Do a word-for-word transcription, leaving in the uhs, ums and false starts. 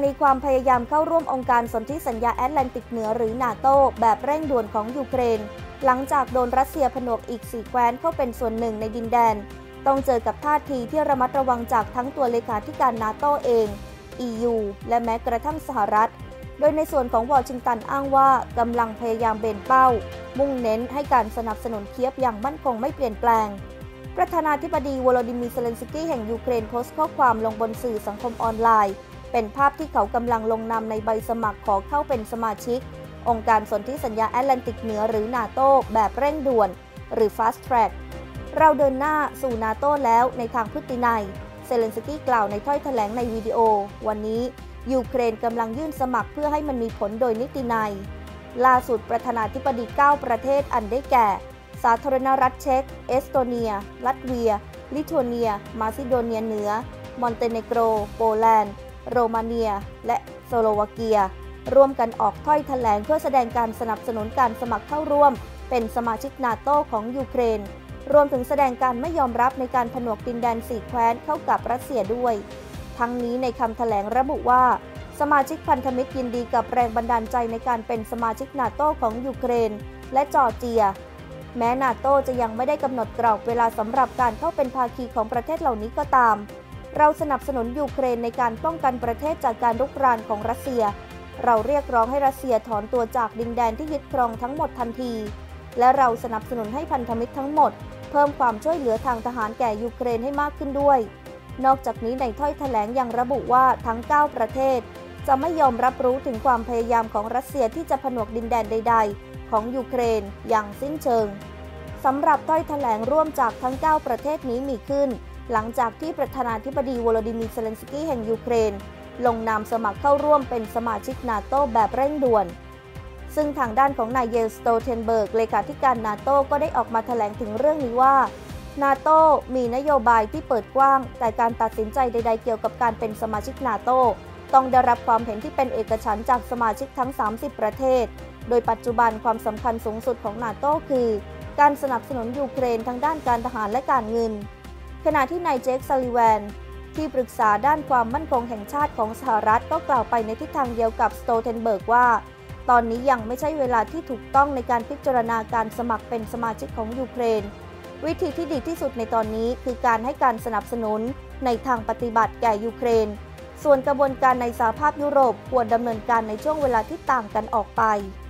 ณีความพยายามเข้าร่วมองค์การสนธิสัญญาแอตแลนติกเหนือหรือนาโตแบบเร่งด่วนของยูเครนหลังจากโดนรัสเซียผนวกอีกสี่แคว้นเข้าเป็นส่วนหนึ่งในดินแดนต้องเจอกับท่าทีที่ระมัดระวังจากทั้งตัวเลขาธิการนาโตเอง อี ยู และแม้กระทั่งสหรัฐโดยในส่วนของวอชิงตันอ้างว่ากำลังพยายามเบนเป้ามุ่งเน้นให้การสนับสนุนเคียฟอย่างมั่นคงไม่เปลี่ยนแปลงประธานาธิบดีโวโลดิมีร์ เซเลนสกี้แห่งยูเครนโพสต์ข้อความลงบนสื่อสังคมออนไลน์เป็นภาพที่เขากำลังลงนามในใบสมัครขอเข้าเป็นสมาชิกองค์การสนธิสัญญาแอตแลนติกเหนือหรือนาโตแบบเร่งด่วนหรือ Fast Track เราเดินหน้าสู่นาโตแล้วในทางพฤตินัยเซเลนสกี้กล่าวในถ้อยแถลงในวิดีโอวันนี้ยูเครนกำลังยื่นสมัครเพื่อให้มันมีผลโดยนิตินัยล่าสุดประธานาธิบดีเก้าประเทศอันได้แก่สาธารณรัฐเช็กเอสโตเนียลัตเวียลิทัวเนียมาซิโดเนียเหนือมอนเตเนโกรโปแลนด์โรมาเนียและสโลวาเกียร่วมกันออกถ้อยแถลงเพื่อแสดงการสนับสนุนการสมัครเข้าร่วมเป็นสมาชิกนาโตของยูเครนรวมถึงแสดงการไม่ยอมรับในการผนวกดินแดนสี่แคว้นเข้ากับรัสเซียด้วยทั้งนี้ในคำแถลงระบุว่าสมาชิกพันธมิตรยินดีกับแรงบันดาลใจในการเป็นสมาชิกนาโตของยูเครนและจอร์เจียแม้นาโตจะยังไม่ได้กำหนดกรอบเวลาสำหรับการเข้าเป็นภาคีของประเทศเหล่านี้ก็ตามเราสนับสนุนยูเครนในการป้องกันประเทศจากการรุกรานของรัสเซียเราเรียกร้องให้รัสเซียถอนตัวจากดินแดนที่ยึดครองทั้งหมดทันทีและเราสนับสนุนให้พันธมิตรทั้งหมดเพิ่มความช่วยเหลือทางทหารแก่ยูเครนให้มากขึ้นด้วยนอกจากนี้ในถ้อยแถลงยังระบุว่าทั้งเก้าประเทศจะไม่ยอมรับรู้ถึงความพยายามของรัสเซียที่จะผนวกดินแดนใดๆของยูเครนอย่างสิ้นเชิงสำหรับถ้อยแถลงร่วมจากทั้งเก้าประเทศนี้มีขึ้นหลังจากที่ประธานาธิบดีโวโลดิมีร์ เซเลนสกี้แห่งยูเครนลงนามสมัครเข้าร่วมเป็นสมาชิกนาโตแบบเร่งด่วนซึ่งทางด้านของนายเยนสโตเทนเบิร์กเลขาธิการนาโตก็ได้ออกมาแถลงถึงเรื่องนี้ว่านาโตมีนโยบายที่เปิดกว้างแต่การตัดสินใจใดๆเกี่ยวกับการเป็นสมาชิกนาโตต้องได้รับความเห็นที่เป็นเอกฉันท์จากสมาชิกทั้งสามสิบประเทศโดยปัจจุบันความสำคัญสูงสุดของนาโตคือการสนับสนุนยูเครนทั้งด้านการทหารและการเงินขณะที่นายเจค ซัลลิแวนที่ปรึกษาด้านความมั่นคงแห่งชาติของสหรัฐก็กล่าวไปในทิศทางเดียวกับสโตเทนเบิร์กว่าตอนนี้ยังไม่ใช่เวลาที่ถูกต้องในการพิจารณาการสมัครเป็นสมาชิกของยูเครนวิธีที่ดีที่สุดในตอนนี้คือการให้การสนับสนุนในทางปฏิบัติแก่ยูเครนส่วนกระบวนการในสหภาพยุโรปควรดำเนินการในช่วงเวลาที่ต่างกันออกไป